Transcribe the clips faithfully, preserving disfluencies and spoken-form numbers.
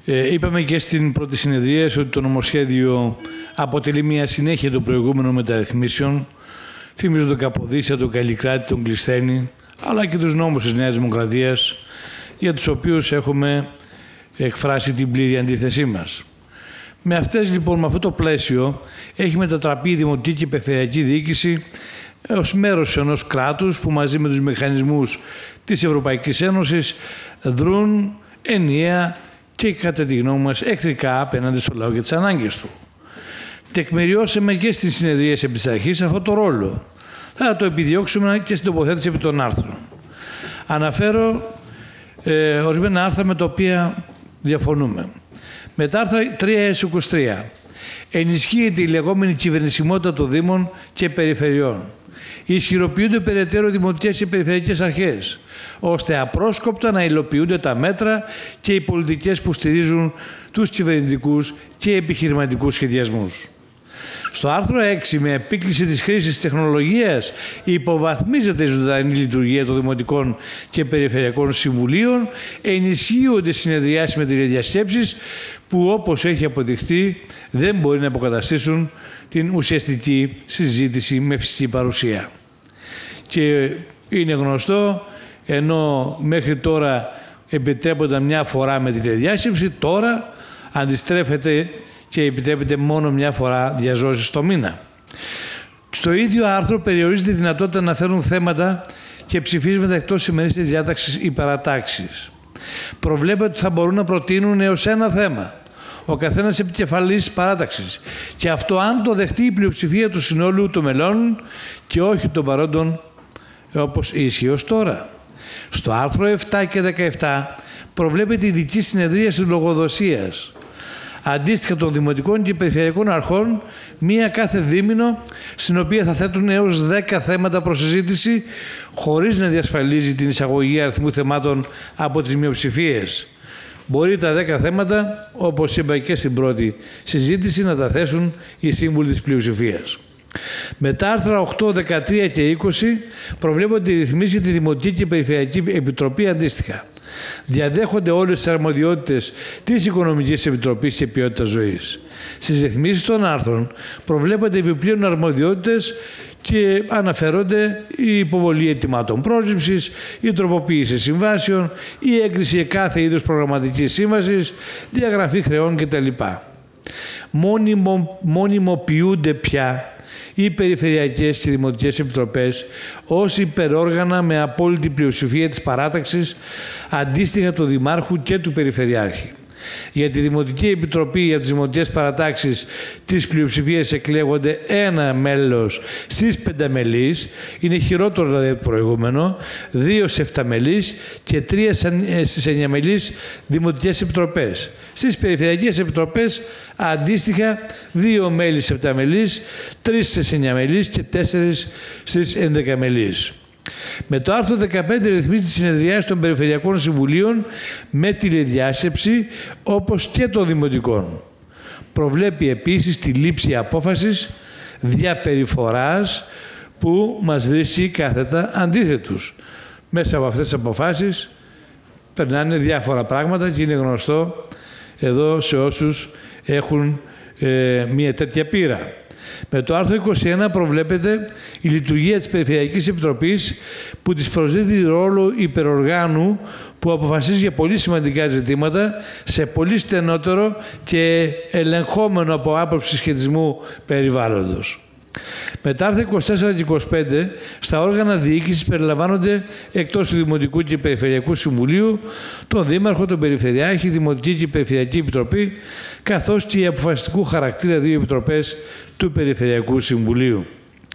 Ε, είπαμε και στην πρώτη συνεδρία ότι το νομοσχέδιο αποτελεί μια συνέχεια των προηγούμενων μεταρρυθμίσεων. Θυμίζω τον Καποδίστρια, τον Καλλικράτη, τον Κλεισθένη, αλλά και τους νόμους της Νέας Δημοκρατίας, για τους οποίους έχουμε εκφράσει την πλήρη αντίθεσή μας. Με αυτές λοιπόν, με αυτό το πλαίσιο, έχει μετατραπεί η Δημοτική και Περιφερειακή Διοίκηση ως μέρος ενός κράτους που μαζί με τους μηχανισμούς της Ευρωπαϊκής Ένωσης δρούν ενιαία και κατά τη γνώμη μας εχθρικά απέναντι στο λαό και τις ανάγκες του. Τεκμηριώσαμε και στις συνεδρίες επί της αρχής αυτό το ρόλο. Θα το επιδιώξουμε και στην τοποθέτηση επί των άρθρων. Αναφέρω ε, ορισμένα άρθρα με τα οποία διαφωνούμε. Με τα άρθρα τρία έως είκοσι τρία ενισχύεται η λεγόμενη κυβερνησιμότητα των Δήμων και Περιφερειών. Ισχυροποιούνται περαιτέρω δημοτικές και περιφερειακές αρχές, ώστε απρόσκοπτα να υλοποιούνται τα μέτρα και οι πολιτικές που στηρίζουν τους κυβερνητικούς και επιχειρηματικούς σχεδιασμούς. Στο άρθρο έξι, με επίκληση της χρήσης τεχνολογίας, υποβαθμίζεται η ζωντανή λειτουργία των Δημοτικών και Περιφερειακών Συμβουλίων, ενισχύονται συνεδριάσεις με τηλεδιασκέψεις που, όπως έχει αποδειχθεί, δεν μπορεί να αποκαταστήσουν την ουσιαστική συζήτηση με φυσική παρουσία. Και είναι γνωστό, ενώ μέχρι τώρα επιτρέπονταν μια φορά με τηλεδιάσκεψη, τώρα αντιστρέφεται και επιτρέπεται μόνο μια φορά διαζώσεις το μήνα. Στο ίδιο άρθρο περιορίζεται η δυνατότητα να φέρουν θέματα και ψηφίσματα εκτός της ημερήσιας διάταξης ή παρατάξεις. Προβλέπεται ότι θα μπορούν να προτείνουν έως ένα θέμα ο καθένας επικεφαλής παράταξης, και αυτό αν το δεχτεί η πλειοψηφία του συνόλου των μελών και όχι των παρόντων όπως ισχύει ως τώρα. Στο άρθρο επτά και δεκαεπτά προβλέπεται η ειδική συνεδρίαση λογοδοσίας, αντίστοιχα των Δημοτικών και Περιφερειακών Αρχών, μία κάθε δίμηνο, στην οποία θα θέτουν έως δέκα θέματα προς συζήτηση, χωρίς να διασφαλίζει την εισαγωγή αριθμού θεμάτων από τις μειοψηφίες. Μπορεί τα δέκα θέματα, όπως είπα και στην πρώτη συζήτηση, να τα θέσουν οι σύμβουλοι της πλειοψηφίας. Με τα άρθρα οκτώ, δεκατρία και είκοσι προβλέπονται οι ρυθμίσεις για τη Δημοτική και Περιφερειακή Επιτροπή αντίστοιχα. Διαδέχονται όλες τις αρμοδιότητες της Οικονομικής Επιτροπής και Ποιότητας Ζωής. Στις ρυθμίσεις των άρθρων προβλέπονται επιπλέον αρμοδιότητες και αναφέρονται η υποβολή αιτημάτων πρόσληψης, η τροποποίηση συμβάσεων, η έγκριση κάθε είδους προγραμματικής σύμβασης, διαγραφή χρεών κτλ. Μόνιμο, μονιμοποιούνται πια οι περιφερειακές και δημοτικές επιτροπές ως υπερόργανα με απόλυτη πλειοψηφία της παράταξης, αντίστοιχα του Δημάρχου και του Περιφερειάρχη. Για τη Δημοτική Επιτροπή για τις Δημοτικές Παρατάξεις της πλειοψηφίας εκλέγονται ένα μέλος στις πενταμελείς, είναι χειρότερο δηλαδή το προηγούμενο, δύο σε εφταμελείς και τρία στις εννιαμελείς Δημοτικές Επιτροπές. Στις Περιφερειακές Επιτροπές αντίστοιχα δύο μέλη σε εφταμελείς, τρεις στις εννιαμελείς και τέσσερις στις ενδεκαμελείς. Με το άρθρο δεκαπέντε ρυθμίζει τη συνεδριάση των Περιφερειακών Συμβουλίων με τηλεδιάσκεψη, όπως και των Δημοτικών. Προβλέπει επίσης τη λήψη απόφασης διαπεριφοράς που μας βρίσκει κάθετα αντίθετους. Μέσα από αυτές τις αποφάσεις περνάνε διάφορα πράγματα και είναι γνωστό εδώ σε όσους έχουν ε, μια τέτοια πείρα. Με το άρθρο είκοσι ένα προβλέπεται η λειτουργία της Περιφερειακής Επιτροπής που της προσδίδει ρόλο υπεροργάνου που αποφασίζει για πολύ σημαντικά ζητήματα σε πολύ στενότερο και ελεγχόμενο από άποψη σχετισμού περιβάλλοντος. Με τα άρθρα είκοσι τέσσερα και είκοσι πέντε στα όργανα διοίκησης περιλαμβάνονται εκτός του Δημοτικού και Περιφερειακού Συμβουλίου τον Δήμαρχο, τον Περιφερειάρχη, Δημοτική και Περιφερειακή Επιτροπή, καθώς και οι αποφασιστικού χαρακτήρα δύο επιτροπές του Περιφερειακού Συμβουλίου.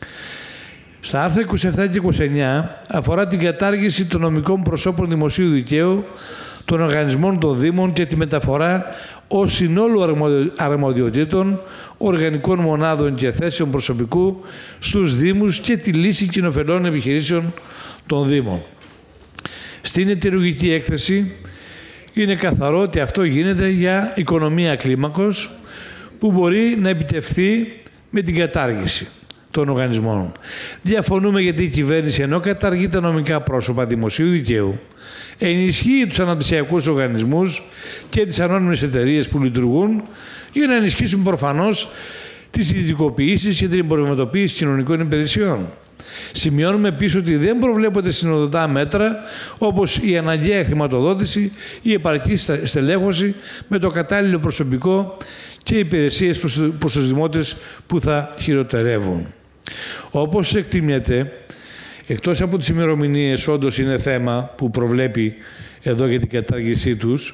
Στα άρθρα είκοσι επτά και είκοσι εννιά αφορά την κατάργηση των νομικών προσώπων δημοσίου δικαίου, των οργανισμών των Δήμων και τη μεταφορά ως συνόλου αρμοδιοτήτων, οργανικών μονάδων και θέσεων προσωπικού στους Δήμους και τη λύση κοινοφελών επιχειρήσεων των Δήμων. Στην αιτιολογική έκθεση είναι καθαρό ότι αυτό γίνεται για οικονομία κλίμακος που μπορεί να επιτευχθεί με την κατάργηση. των οργανισμών. Διαφωνούμε γιατί η κυβέρνηση, ενώ καταργεί τα νομικά πρόσωπα δημοσίου δικαίου, ενισχύει τους αναπτυξιακούς οργανισμούς και τις ανώνυμες εταιρείες που λειτουργούν για να ενισχύσουν προφανώς τις ιδιωτικοποιήσεις και την εμπορευματοποίηση κοινωνικών υπηρεσιών. Σημειώνουμε επίσης ότι δεν προβλέπονται συνοδοτά μέτρα όπως η αναγκαία χρηματοδότηση ή η επαρκή στελέχωση με το κατάλληλο προσωπικό και υπηρεσίες προς τους δημότες που θα χειροτερεύουν. Όπως εκτιμιέται, εκτός από τις ημερομηνίες, όντως είναι θέμα που προβλέπει εδώ για την κατάργησή τους,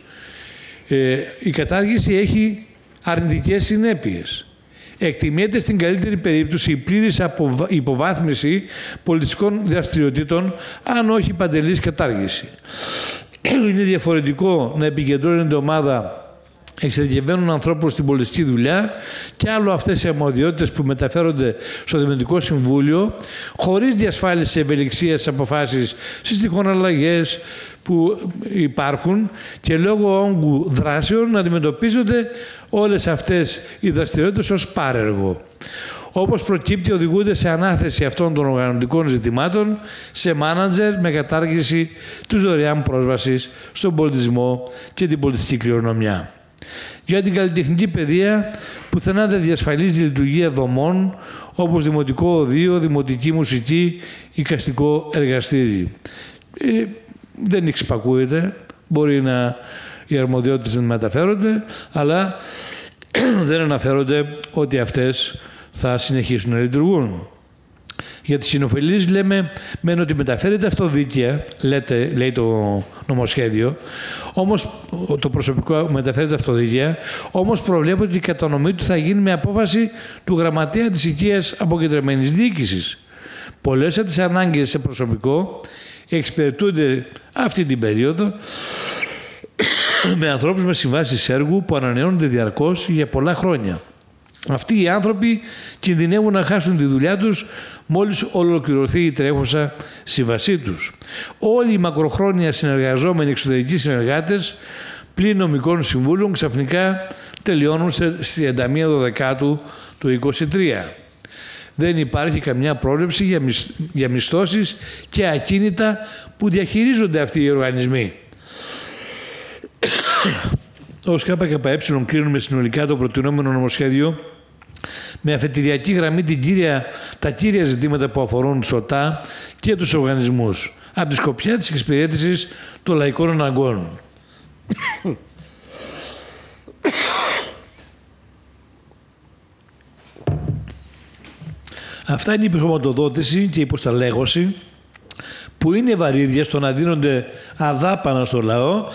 ε, η κατάργηση έχει αρνητικές συνέπειες. Εκτιμιέται στην καλύτερη περίπτωση η πλήρης υποβάθμιση πολιτιστικών δραστηριοτήτων, αν όχι παντελής κατάργηση. Είναι διαφορετικό να επικεντρώνεται ομάδα εξειδικευμένων ανθρώπων στην πολιτιστική δουλειά και άλλο αυτές οι αρμοδιότητες που μεταφέρονται στο Δημοτικό Συμβούλιο χωρίς διασφάλιση ευελιξίας στις αποφάσεις στις τυχόν αλλαγές που υπάρχουν και λόγω όγκου δράσεων να αντιμετωπίζονται όλες αυτές οι δραστηριότητες ως πάρεργο. Όπως προκύπτει, οδηγούνται σε ανάθεση αυτών των οργανωτικών ζητημάτων σε μάνατζερ με κατάργηση της δωρεάν πρόσβασης στον πολιτισμό και την πολιτιστική κληρονομιά. Για την καλλιτεχνική παιδεία, πουθενά δεν διασφαλίζει τη λειτουργία δομών όπως δημοτικό οδείο, δημοτική μουσική, εικαστικό εργαστήρι. Ε, δεν εξυπακούεται, μπορεί να οι αρμοδιότητες να μεταφέρονται, αλλά δεν αναφέρονται ότι αυτές θα συνεχίσουν να λειτουργούν. Για τις συνοφελίες λέμε μεν ότι μεταφέρεται αυτοδίκαια, λέτε, λέει το νομοσχέδιο, όμως το προσωπικό μεταφέρεται αυτοδίκαια, όμως προβλέπεται ότι η κατανομή του θα γίνει με απόφαση του γραμματέα της οικίας αποκεντρωμένης διοίκησης. Πολλές από τις ανάγκες σε προσωπικό εξυπηρετούνται αυτή την περίοδο με ανθρώπους με συμβάσεις έργου που ανανεώνονται διαρκώς για πολλά χρόνια. Αυτοί οι άνθρωποι κινδυνεύουν να χάσουν τη δουλειά τους μόλις ολοκληρωθεί η τρέχουσα σύμβασή τους. Όλοι οι μακροχρόνια συνεργαζόμενοι εξωτερικοί συνεργάτες πλην νομικών συμβούλων ξαφνικά τελειώνουν στις τριάντα μία Δεκάτου του είκοσι τρία. Δεν υπάρχει καμιά πρόβλεψη για, μισ... για μισθώσεις και ακίνητα που διαχειρίζονται αυτοί οι οργανισμοί. Ως ΚΚΕ κρίνουμε συνολικά το προτινόμενο νομοσχέδιο με αφετηριακή γραμμή την κύρια, τα κύρια ζητήματα που αφορούν τους ΟΤΑ και τους οργανισμούς, από τη σκοπιά της εξυπηρέτησης των λαϊκών αναγκών. Αυτά είναι η χρηματοδότηση και η υποσταλέγωση που είναι βαρύδια στο να δίνονται αδάπανα στο λαό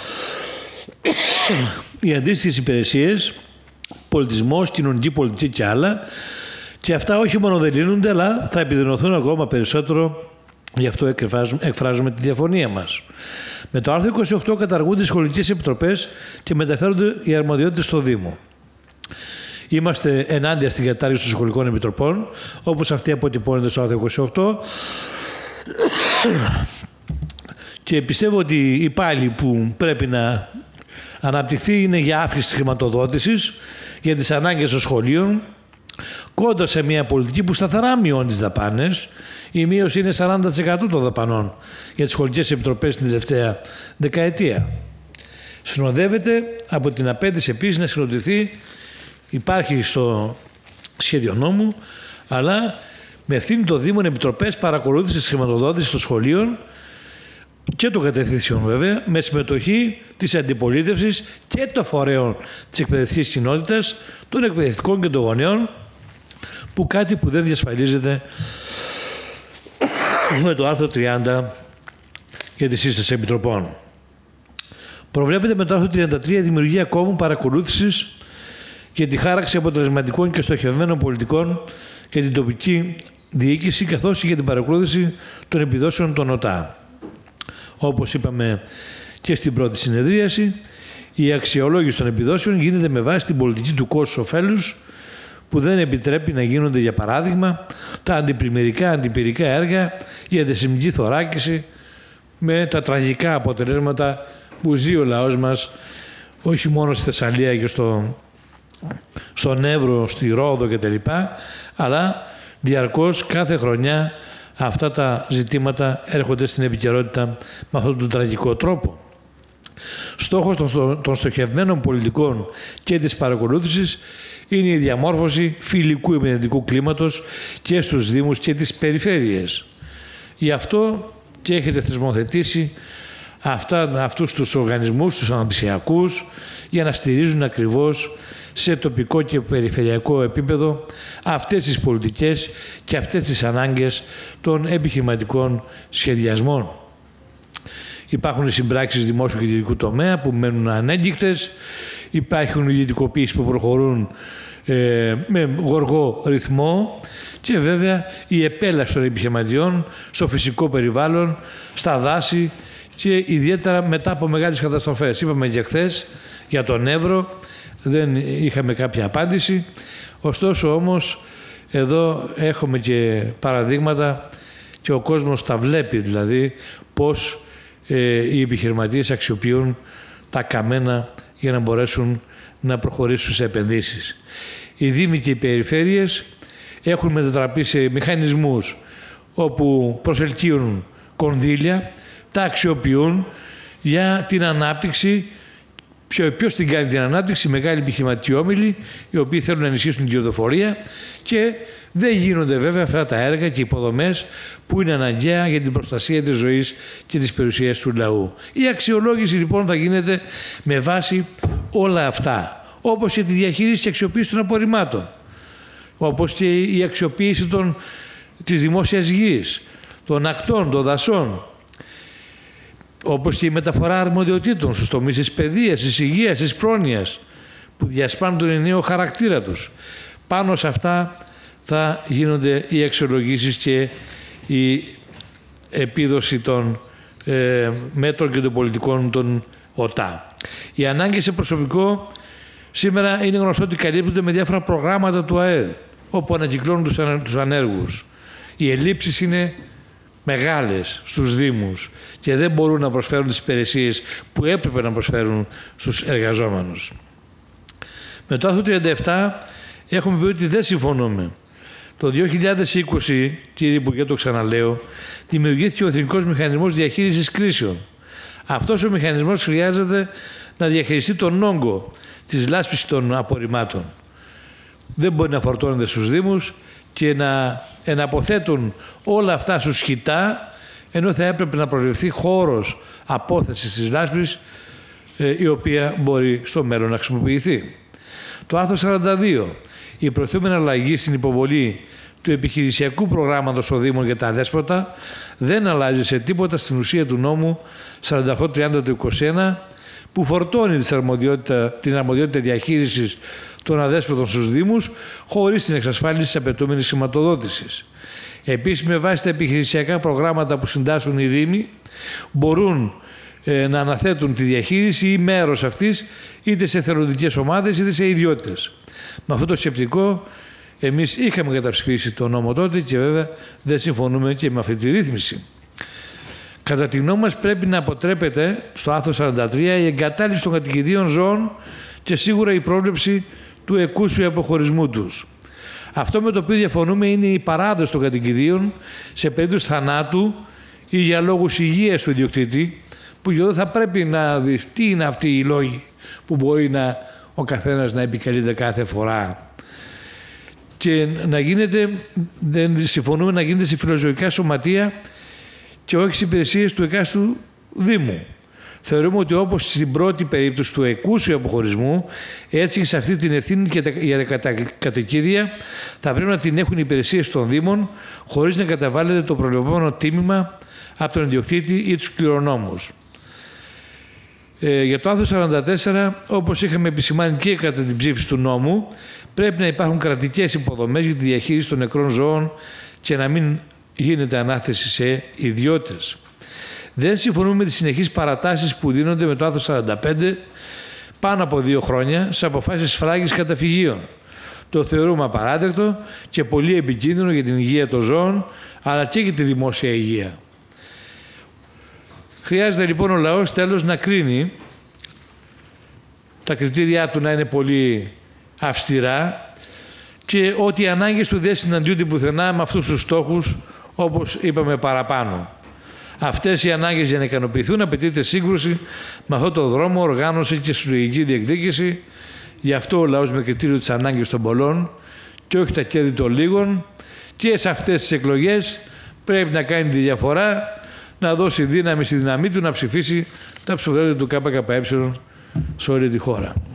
οι αντίστοιχες υπηρεσίες, πολιτισμός, κοινωνική πολιτική και άλλα, και αυτά όχι μόνο δεν λύνονται, αλλά θα επιδεινωθούν ακόμα περισσότερο. Γι' αυτό εκφράζουμε, εκφράζουμε τη διαφωνία μας. Με το άρθρο είκοσι οκτώ καταργούνται οι σχολικές επιτροπές και μεταφέρονται οι αρμοδιότητες στο Δήμο. Είμαστε ενάντια στην κατάργηση των σχολικών επιτροπών, όπως αυτή αποτυπώνεται στο άρθρο είκοσι οκτώ. Και πιστεύω ότι η πάλι που πρέπει να αναπτυχθεί είναι για αύξηση της χρηματοδότησης για τις ανάγκες των σχολείων, κόντρα σε μια πολιτική που σταθερά μειώνει τις δαπάνες. Η μείωση είναι σαράντα τοις εκατό των δαπανών για τις σχολικές επιτροπές την τελευταία δεκαετία. Συνοδεύεται από την απέτηση επίσης να συγκροτηθεί, υπάρχει στο σχέδιο νόμου, αλλά με ευθύνη των Δήμων επιτροπές παρακολούθησης της χρηματοδότησης των σχολείων και των κατευθύνσεων βέβαια, με συμμετοχή της αντιπολίτευσης και των φορέων της εκπαιδευτικής κοινότητας, των εκπαιδευτικών και των γονέων, που κάτι που δεν διασφαλίζεται με το άρθρο τριάντα για τη σύσταση επιτροπών. Προβλέπεται με το άρθρο τριάντα τρία η δημιουργία κόμβου παρακολούθησης για τη χάραξη αποτελεσματικών και στοχευμένων πολιτικών για την τοπική διοίκηση, καθώς και για την παρακολούθηση των επιδόσεων των ΟΤΑ. Όπως είπαμε και στην πρώτη συνεδρίαση, η αξιολόγηση των επιδόσεων γίνεται με βάση την πολιτική του κόστους-οφέλους, που δεν επιτρέπει να γίνονται, για παράδειγμα, τα αντιπλημμυρικά, αντιπυρικά έργα, η αντισημική θωράκιση, με τα τραγικά αποτελέσματα που ζει ο λαός μας, όχι μόνο στη Θεσσαλία και στο, στον Εύρο, στη Ρόδο κτλ., αλλά Διαρκώς, κάθε χρονιά, αυτά τα ζητήματα έρχονται στην επικαιρότητα με αυτόν τον τραγικό τρόπο. Στόχος των στοχευμένων πολιτικών και της παρακολούθησης είναι η διαμόρφωση φιλικού επενδυτικού κλίματος και στους Δήμους και τις περιφέρειες. Γι' αυτό και έχετε θεσμοθετήσει αυτά, αυτούς τους οργανισμούς, τους αναπτυξιακούς, για να στηρίζουν ακριβώς σε τοπικό και περιφερειακό επίπεδο αυτές τις πολιτικές και αυτές τις ανάγκες των επιχειρηματικών σχεδιασμών. Υπάρχουν οι συμπράξεις δημόσιου και ιδιωτικού τομέα που μένουν ανέγκυκτες, υπάρχουν οι ιδιωτικοποίησεις που προχωρούν ε, με γοργό ρυθμό και βέβαια η επέλαση των επιχειρηματιών στο φυσικό περιβάλλον, στα δάση και ιδιαίτερα μετά από μεγάλες καταστροφές. Είπαμε και χθες για τον Εύρο, δεν είχαμε κάποια απάντηση, ωστόσο όμως εδώ έχουμε και παραδείγματα και ο κόσμος τα βλέπει, δηλαδή πώς ε, οι επιχειρηματίες αξιοποιούν τα καμένα για να μπορέσουν να προχωρήσουν σε επενδύσεις. Οι Δήμοι και οι περιφέρειες έχουν μετατραπεί σε μηχανισμούς όπου προσελκύουν κονδύλια, τα αξιοποιούν για την ανάπτυξη. Ποιος την κάνει την ανάπτυξη? Μεγάλοι επιχειρηματικοί όμιλοι, οι οποίοι θέλουν να ενισχύσουν την κερδοφορία και δεν γίνονται βέβαια αυτά τα έργα και υποδομές που είναι αναγκαία για την προστασία της ζωής και της περιουσίας του λαού. Η αξιολόγηση λοιπόν θα γίνεται με βάση όλα αυτά, όπως και τη διαχείριση και αξιοποίηση των απορριμμάτων, όπως και η αξιοποίηση των, της δημόσιας γης, των ακτών, των δασών, όπως και η μεταφορά αρμοδιοτήτων στους τομείς της παιδείας, της υγείας, της πρόνοιας, που διασπάνουν τον ενιαίο χαρακτήρα τους. Πάνω σε αυτά θα γίνονται οι αξιολογήσεις και η επίδοση των ε, μέτρων και των πολιτικών των ΟΤΑ. Οι ανάγκες σε προσωπικό σήμερα είναι γνωστό ότι καλύπτονται με διάφορα προγράμματα του ΑΕΔ, όπου ανακυκλώνουν τους, ανα, τους ανέργους. Οι ελλείψεις είναι μεγάλες στους Δήμους και δεν μπορούν να προσφέρουν τις υπηρεσίες που έπρεπε να προσφέρουν στους εργαζόμενους. Με το άρθρο τριάντα επτά έχουμε πει ότι δεν συμφωνούμε. Το δύο χιλιάδες είκοσι, κύριε Υπουργέ, το ξαναλέω, δημιουργήθηκε ο Εθνικός Μηχανισμός Διαχείρισης Κρίσεων. Αυτός ο μηχανισμός χρειάζεται να διαχειριστεί τον όγκο της λάσπης των απορριμμάτων. Δεν μπορεί να φορτώνεται στους Δήμους και να εναποθέτουν όλα αυτά στους σκητά, ενώ θα έπρεπε να προβλεφθεί χώρος απόθεσης της λάσπης, η οποία μπορεί στο μέλλον να χρησιμοποιηθεί. Το άρθρο σαράντα δύο. Η προθούμενη αλλαγή στην υποβολή του επιχειρησιακού προγράμματος των Δήμων για τα αδέσποτα δεν αλλάζει σε τίποτα στην ουσία του νόμου σαράντα οκτώ τριάντα του είκοσι ένα, που φορτώνει την αρμοδιότητα διαχείρισης των αδέσποτων στους Δήμους χωρίς την εξασφάλιση της απαιτούμενης χρηματοδότησης. Επίσης, με βάση τα επιχειρησιακά προγράμματα που συντάσσουν οι Δήμοι, μπορούν ε, να αναθέτουν τη διαχείριση ή μέρος αυτής είτε σε εθελοντικές ομάδες είτε σε ιδιώτες. Με αυτό το σκεπτικό, εμείς είχαμε καταψηφίσει το νόμο τότε και βέβαια δεν συμφωνούμε και με αυτή τη ρύθμιση. Κατά τη γνώμη μας, πρέπει να αποτρέπεται στο άρθρο σαράντα τρία η εγκατάλειψη των κατοικιδίων ζώων και σίγουρα η πρόβλεψη του εκούσιου αποχωρισμού τους. Αυτό με το οποίο διαφωνούμε είναι η παράδοση των κατοικιδίων σε περίπτωση θανάτου ή για λόγους υγείας του ιδιοκτήτη, που εδώ θα πρέπει να δει τι είναι αυτοί οι λόγοι που μπορεί να, ο καθένας να επικαλείται κάθε φορά. Και να γίνεται, δεν συμφωνούμε να γίνεται σε φιλοζωικά σωματεία και όχι στις υπηρεσίες του εκάστου Δήμου. Θεωρούμε ότι όπως στην πρώτη περίπτωση του εκούσιου αποχωρισμού, έτσι και σε αυτή την ευθύνη για τα κατοικίδια θα πρέπει να την έχουν οι υπηρεσίες των Δήμων, χωρίς να καταβάλλεται το προβλεπόμενο τίμημα από τον ιδιοκτήτη ή τους κληρονόμους. Ε, για το άρθρο σαράντα τέσσερα, όπως είχαμε επισημάνει και κατά την ψήφιση του νόμου, πρέπει να υπάρχουν κρατικές υποδομές για τη διαχείριση των νεκρών ζώων και να μην γίνεται ανάθεση σε ιδιώτες. Δεν συμφωνούμε με τις συνεχείς παρατάσεις που δίνονται με το άρθρο σαράντα πέντε πάνω από δύο χρόνια σε αποφάσεις σφράγγισης καταφυγίων. Το θεωρούμε απαράδεκτο και πολύ επικίνδυνο για την υγεία των ζώων, αλλά και για τη δημόσια υγεία. Χρειάζεται λοιπόν ο λαός τέλος να κρίνει, τα κριτήριά του να είναι πολύ αυστηρά και ότι οι ανάγκες του δεν συναντιούνται πουθενά με αυτούς τους στόχους, όπως είπαμε παραπάνω. Αυτές οι ανάγκες για να ικανοποιηθούν απαιτείται σύγκρουση με αυτόν τον δρόμο, οργάνωση και συλλογική διεκδίκηση. Γι' αυτό ο λαός με κριτήριο της ανάγκης των πολλών και όχι τα κέρδη των λίγων, και σε αυτές τις εκλογές πρέπει να κάνει τη διαφορά, να δώσει δύναμη στη δύναμή του να ψηφίσει τα ψηφοδέλτια του ΚΚΕ σε όλη τη χώρα.